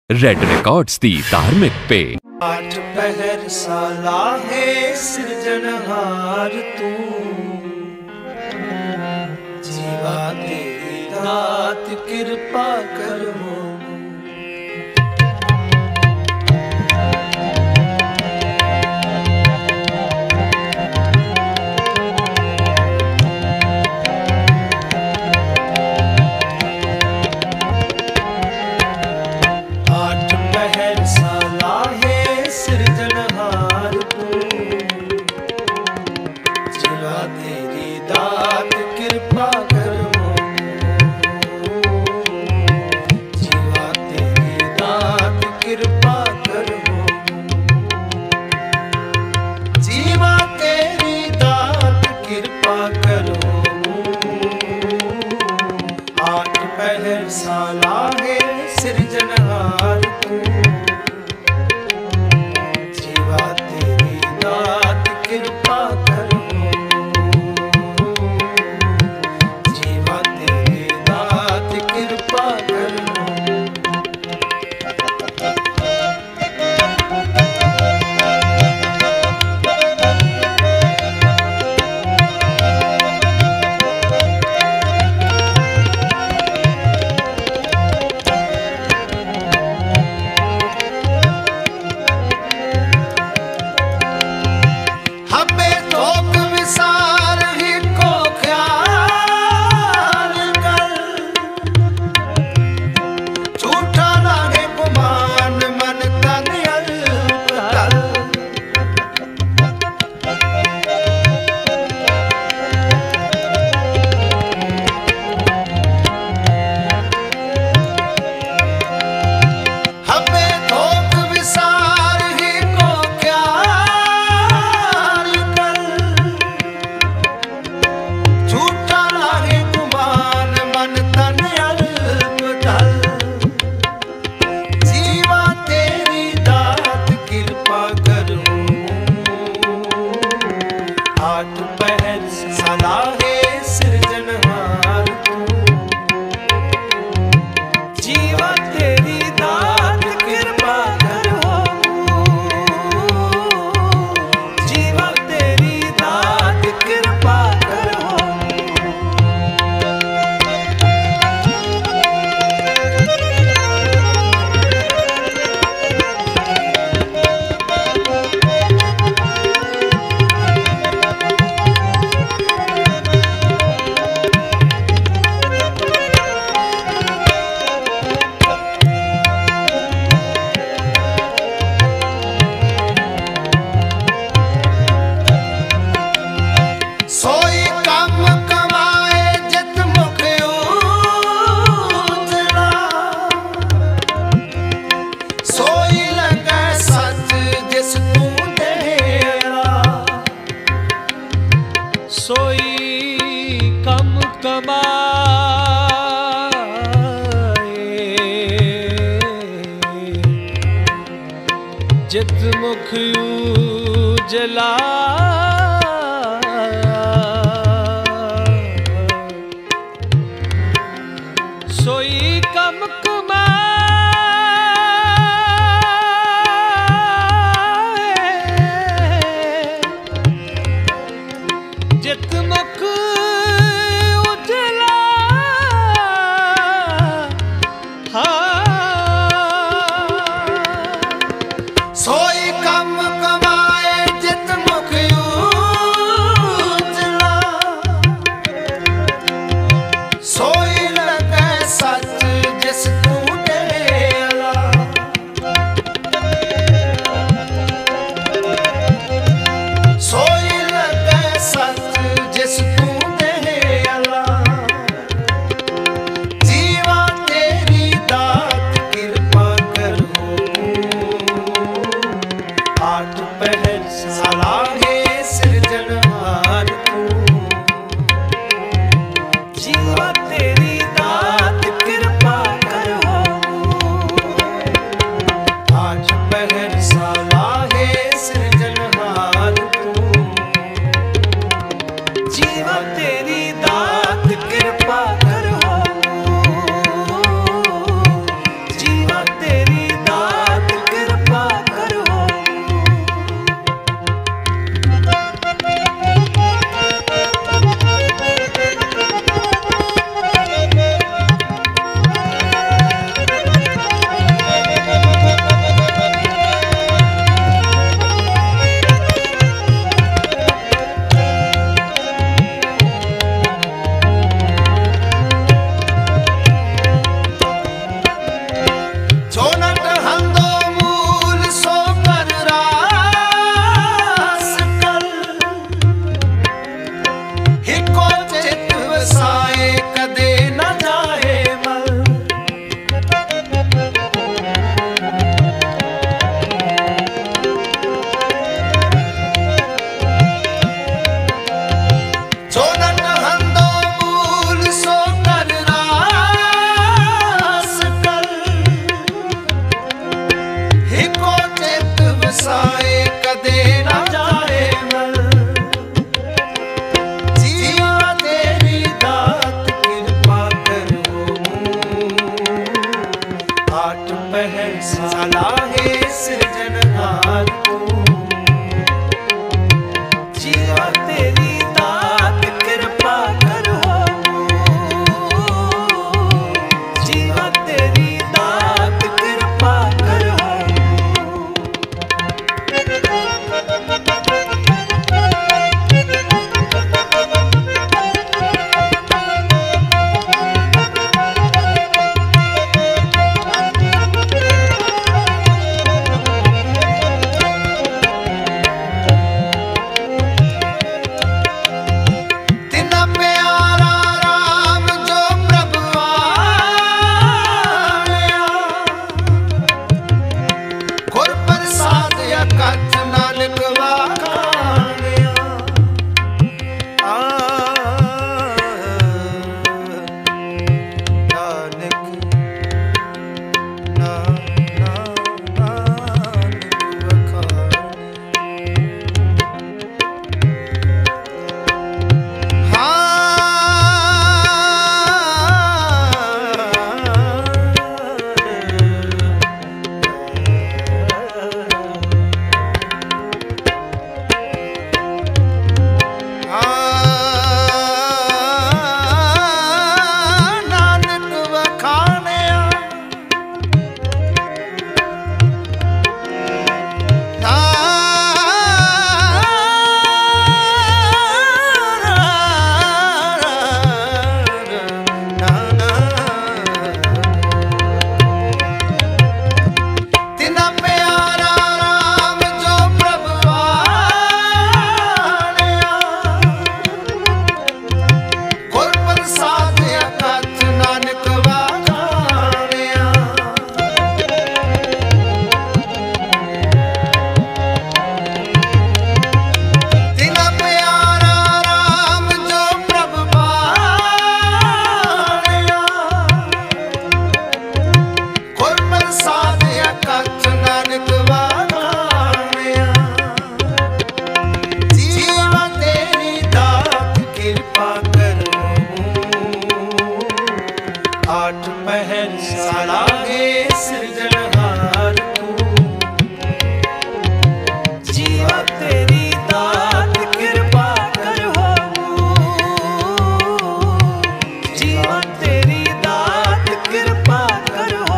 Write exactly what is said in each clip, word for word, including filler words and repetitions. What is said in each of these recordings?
Red records दी धार्मिक पे। आठ पहर साला है सृजनहार तू, जीवा तेरी दात कृपा करो। साला है सृजनहार तू, जीवा तेरी दात कृपा करो, जीवा तेरी दात कृपा करो। सोई कम कमाए जित मुख उजला, सोई कम जित मुख उजला, सोई कम कमाए जित मुख बरसाए कदे ना जाए मल। जीवा तेरी दात कृपा करो, आठ पहर साला है सृजनहार को। जीवा तेरी दात कृपा करो, जीवा तेरी दात कृपा करो। तिना प्यारा राम जो प्रभु आया, गुर प्रसाद अकथ नानक वाखाणिया। आ नानक ना ना नानक वखाणिया। नानक वखाणिया। तिना प्यारा राम जो प्रभु आया, गुर प्रसाद अकथ नानक वाखाणिया। तिना प्यारा राम जो प्रभु आया, गुर प्रसाद अकथ नानक वाखाणिया। जीवा तेरी दात कृपा करो, आठ पहर साला है सृजनहार तू। जीवा तेरी दात कृपा करो, जीवा तेरी दात कृपा करो।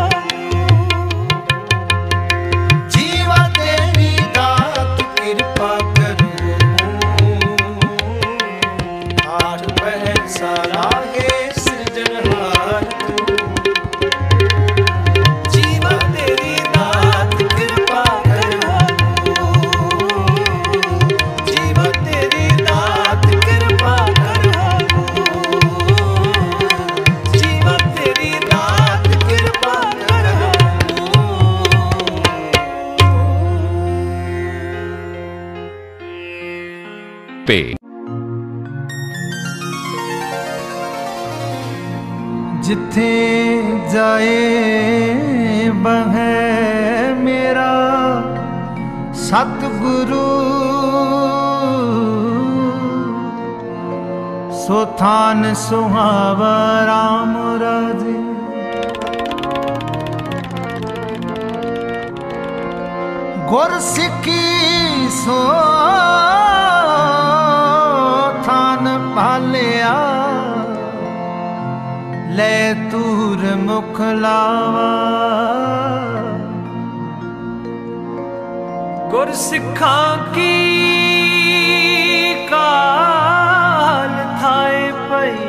जीवा तेरी दात कृपा करो, आठ पहर साला है सृजनहार तू। जीवा तेरी दात कृपा करो, जीवा तेरी दात कृपा करो, जीवा तेरी दात कृपा करो। पे जिथे जाए बह मेरा सतगुरु, सो थान सुहावा राम राजे। गुर सिखी सो थान पालिया, ले तूर मुख लावा। गुर सिखां की काल थाए पई,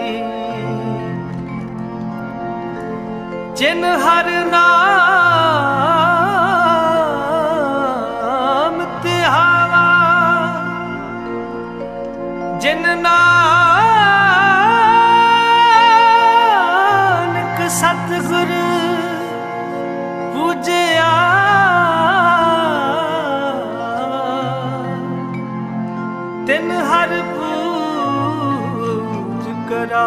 जिन हर नाम तिहावा, जिन नानक सतगुर पूजया, तिन हर पूज करा।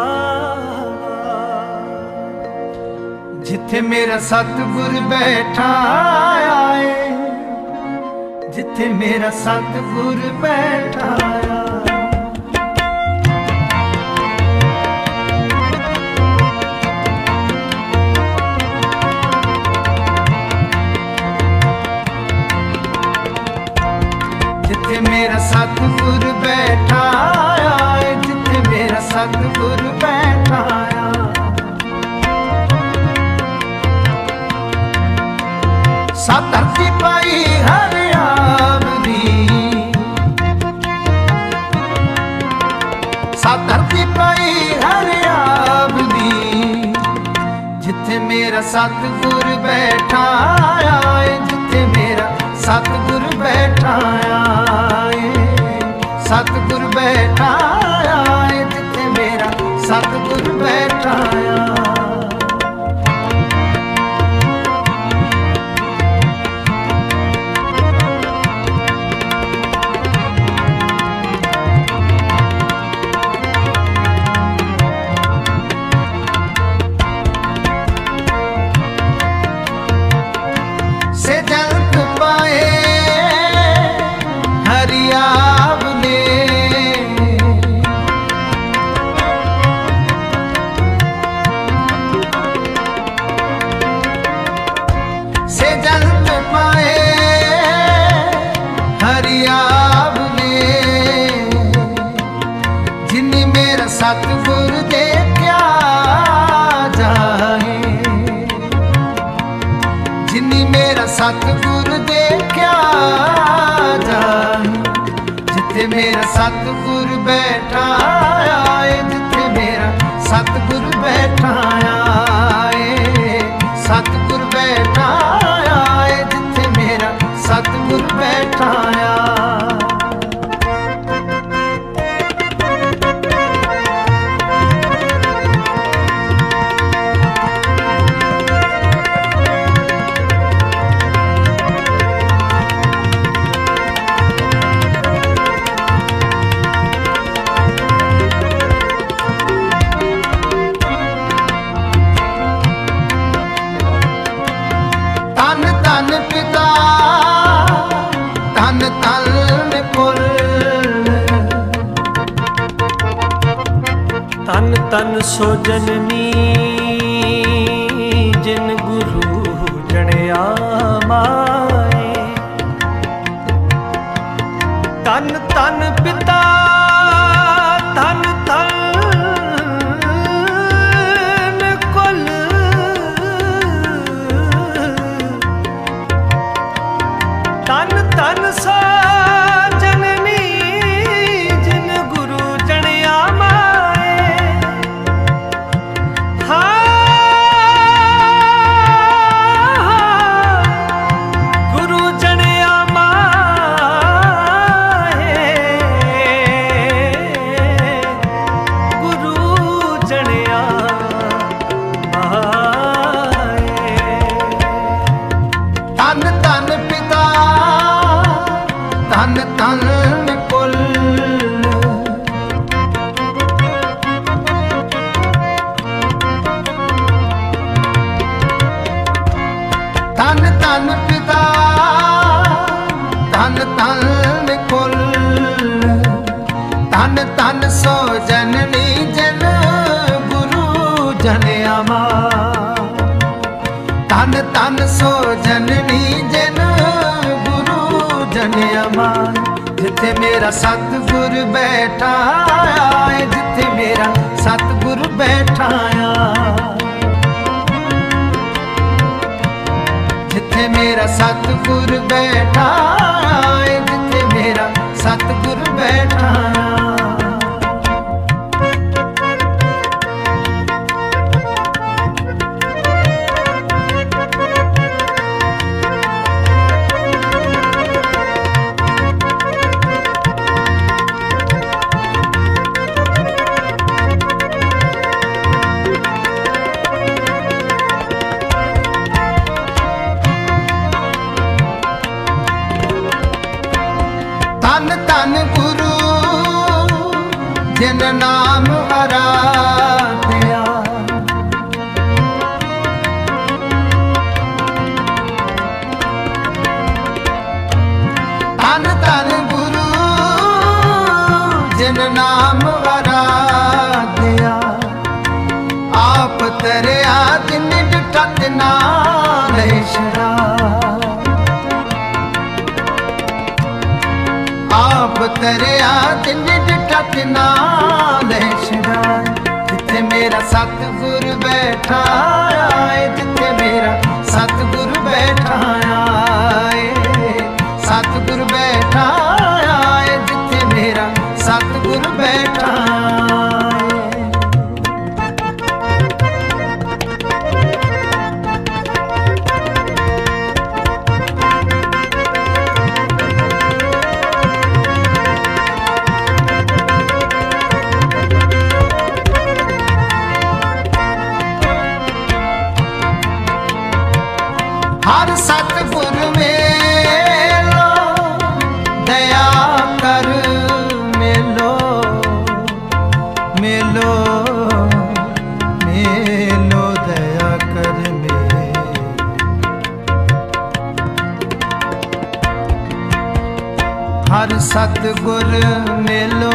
जिथे मेरा सतगुर बैठा आए, जिथे मेरा सतगुर बैठाया। जिथे मेरा सतगुर बैठाया, जिथे मेरा सतगुर बैठाया। सा धरती पाई हरियावली, सा धरती पाई हरियावली। जिथे मेरा सतगुर बैठाया, जिथे मेरा सतगुर बैठाया, सतगुर बैठाया, जिथे मेरा सतगुर बैठाया। से जल्द पाए हरियावले, से जल्द पाए हरियावले। जिन्नी मेरा सतगुर देखा जाए, जिन्नी मेरा सतगुर देखा जाए। जिथे मेरा सतगुर बैठाया, जिथे मेरा सतगुर बैठाया, सतगुर बैठाया, जिथे मेरा सतगुर बैठाया। तन तन पिता तन तन कुल, तन तन सो जननी जिन गुरु जणिया माए। तन तन पिता तन तन कुल, तन तन सो जननी जिन गुरु जणिया माए। हाँ, गुरु जणिया माए, गुरु जणिया माए। तन तन पिता तन तन कुल, तन तन पिता तन तन कुल। तन तन सो जननी जन गुरु जनिया मां। तन तन सो जननी जन गुरु जनिया मां। जिथे मेरा सतगुर बैठाया, जिथे मेरा सतगुर बैठाया, जिथे मेरा सतगुर बैठाया, जिथे मेरा सतगुर बैठाया। तन तन गुरु जिन नाम आराध्या, नाम आराध्या आप तरया दिन डटत नाल शरा आप तरया दिन डटत नाल शरा जिथे मेरा सतगुर बैठा है जिथे मेरा सतगुर बैठा है सतगुर बैठा है जिथे मेरा सतगुर बैठा हर सतगुर मेलो दया कर मेलो मेलो मेलो दया कर मेलो हर सतगुर मेलो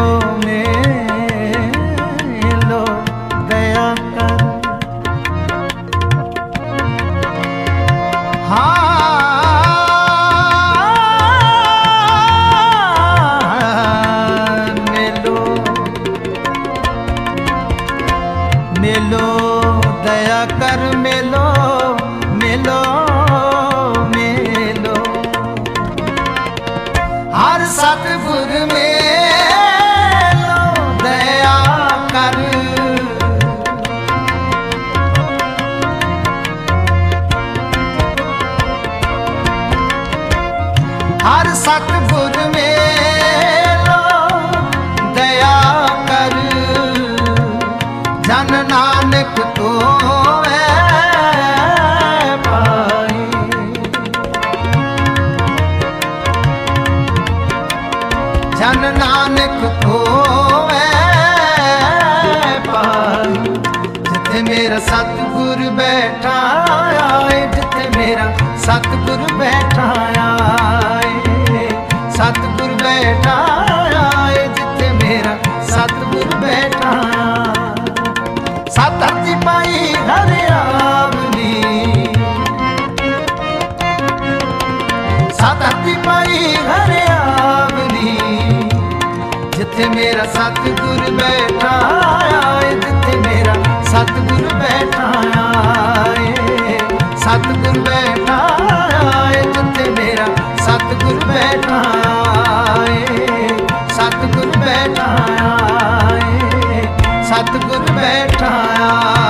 मेलो दया कर मेलो मेलो दया कर मेलो मेलो मेलो हर सतगुर मेलो दया कर हर सतगुर मेलो दया कर जन नानक तो पाई जन नानक तो पाई जिथे मेरा सतगुर बैठा है जिथे मेरा सतगुर बैठा है सतगुर बैठा है जिथे मेरा सतगुर बैठा सत हथी पाई हरियावली सत हथी पाई हरियावली जिथे मेरा सतगुर बैठा है जिथे मेरा सतगुर बैठा है सतगुर बैठा है जिथे मेरा सतगुर बैठा है सतगुर बैठा है सतगुर बैठा है।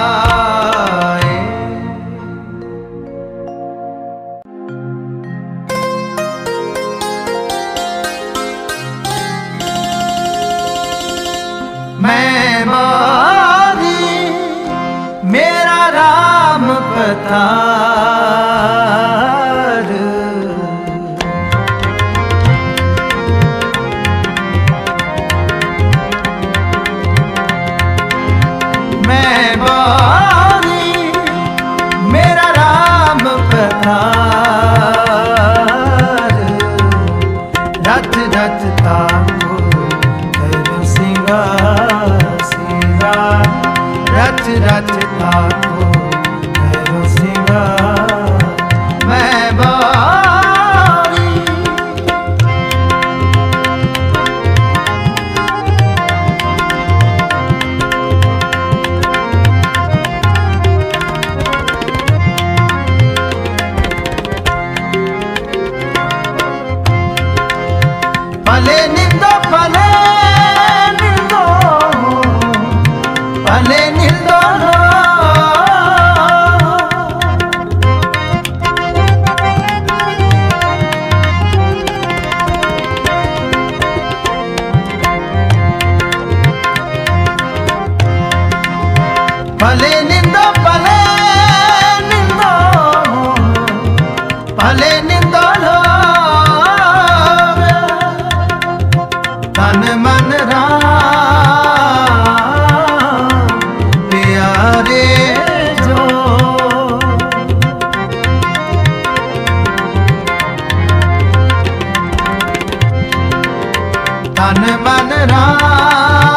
मैं मारी मेरा राम पतार मैं मारी मेरा राम पतार रच रच ताको करो सिंगार सिंगार रच रच ताको करो सिंगार मैं बारी भले निंदो भले निंदो भले निंदो भले निंदो भले निंदो भले निंदो तन मन राम प्यारे जो तन मन राम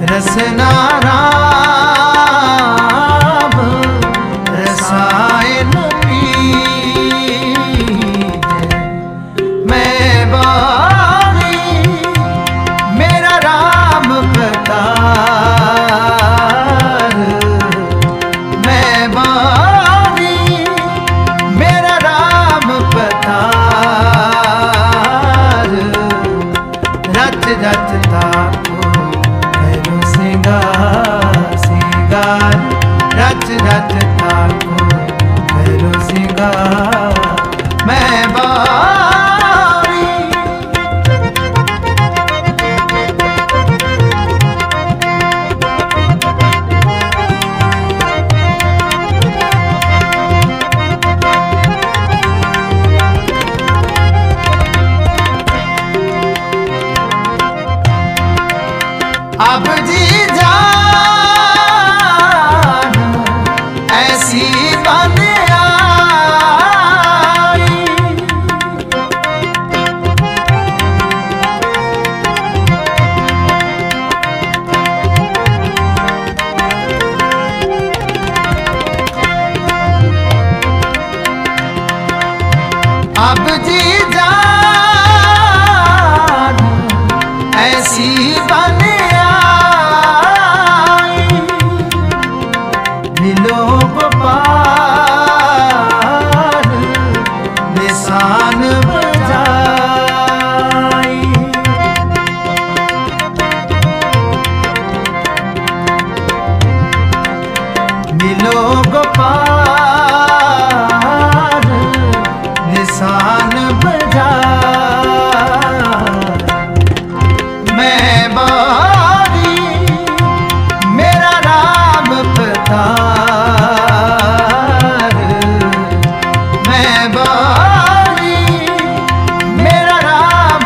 रसना राम रसायन पीजे। मैं बारी मेरा राम पधार। मैं बारी मेरा राम पधार। रच रच ताको करो सिंगार सिंगार। रच रच ताको करो सिंगार। मैं बारी अब जी जान ऐसी बन आई। अब जी जान ऐसी बन मिलो गोपाल निशान बजाई। मिलो गोपाल निशान बजाई। मैं बारी मेरा राम पधार। मैं बारी मेरा राम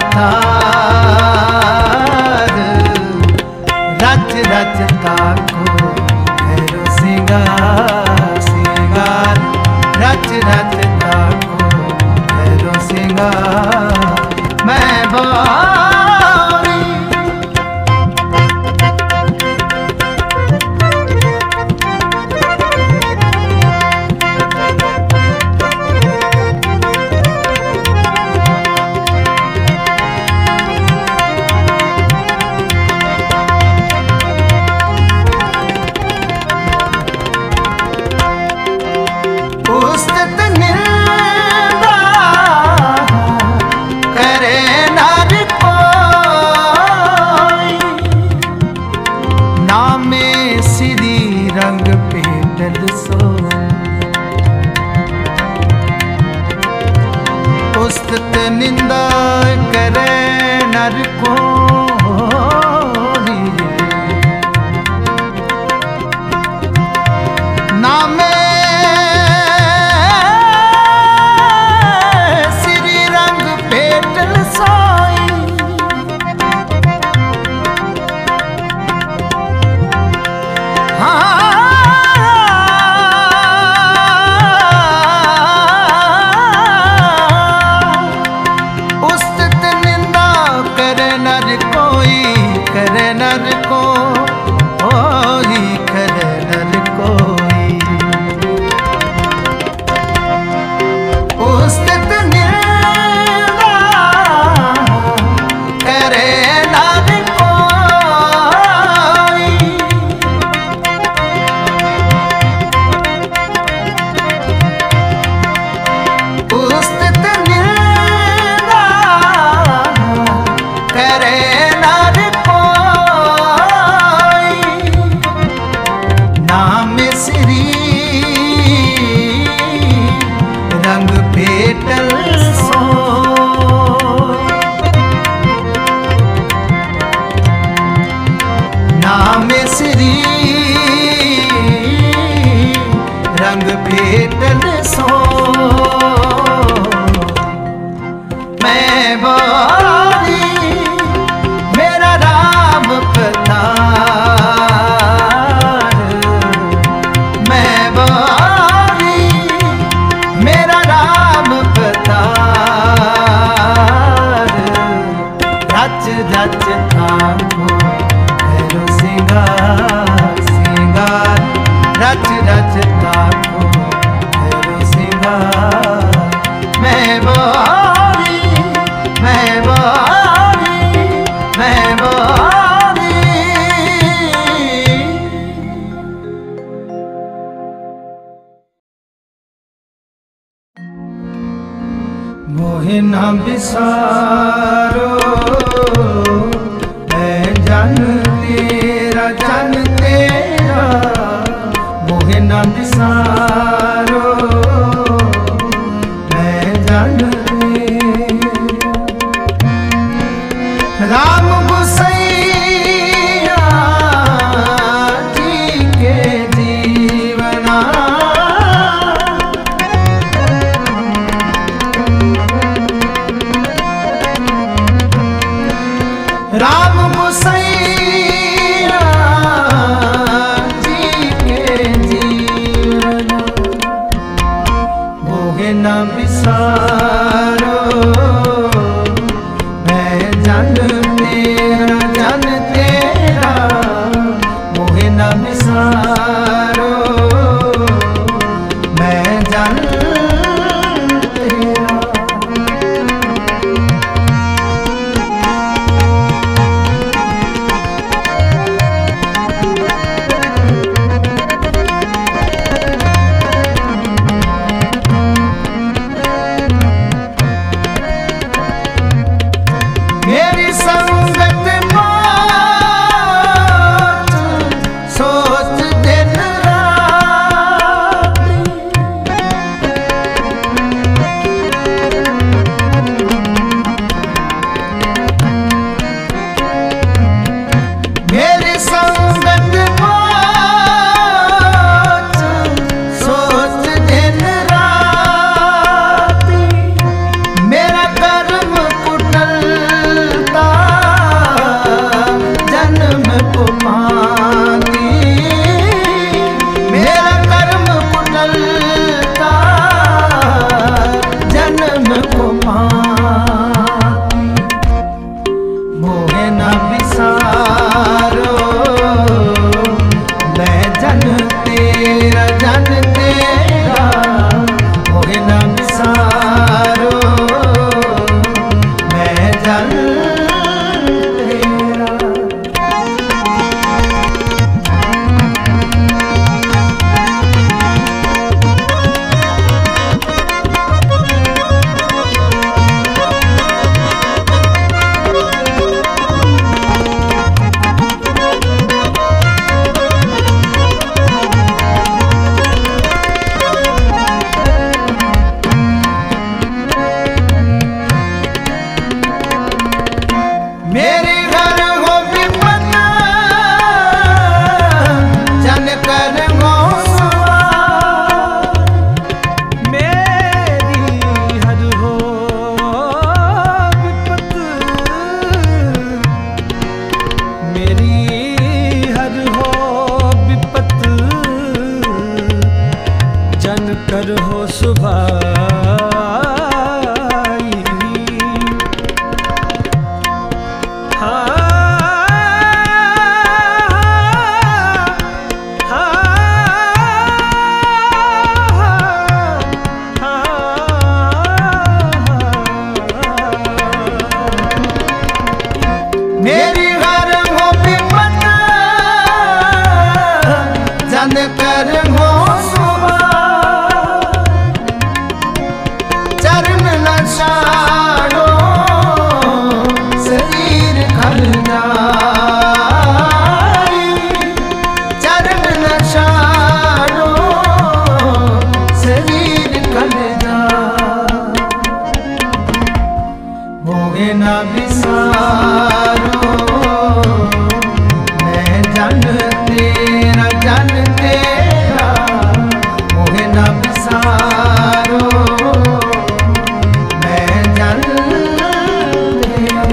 पधार। रच रच ताको करो सिंगार सिंगार। रच रच ताको करो सिंगार। मैं बारी उस्तत निंदा करे नर कोई। नामे श्री रंग पेटल सो। उस्तत निंदा करे नर कोई। नामे रंग भेटल सो। मैं बारी मेरा राम पधार। मैं बारी मेरा राम पधार। रच रच ताको करो सिंगार सिंगार रच रच ताको तेरो सिंगार मैं बारी मैं बारी मैं बारी मोहे ना बिसारो मैं जन तेरा जन तेरा मोहे ना बिसारो मैं जन तेरा राम गुसैया जी के जीवना राम गुसैया जी के जीवन मोहे न बिसारो मैं जन तेरा जन तेरा मोहे न बिसारो मैं जन तेरा मेरी संगत मौत सोच दिन रात मेरी संगत मौत सोच दिन रात मेरा कर्म कुटलता जन्म को मांगी मेरा कर्म कुटलता जन्म को मांगी मोहे न बिसारो मैं जन तेरा जन तेरा मोहे न बिसारो मैं जन तेरा मेरे घर हो विपत जन कर गो सवार मेरी हर हो विपत मेरी हर हो विपत जन कर हो सुभाई हाँ मेरी घर हो विपत जन कर हो सुभार चरण न छाड़ो शरीर खल जाई चरण न छाड़ो शरीर खल जाई मोहे न बिसारो मैं जन तेरा जन तेरा मोहे न बिसारो मैं जन तेरा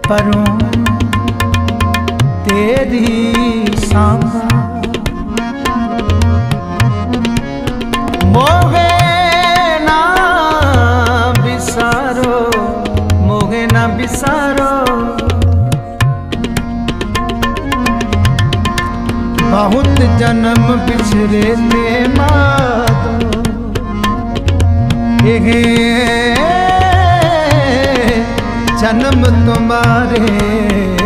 परों तेरी सांभा मोहे ना बिसारो मोहे ना बिसारो बहुत जन्म बिछड़े ते मातो जन्म तुम्हारे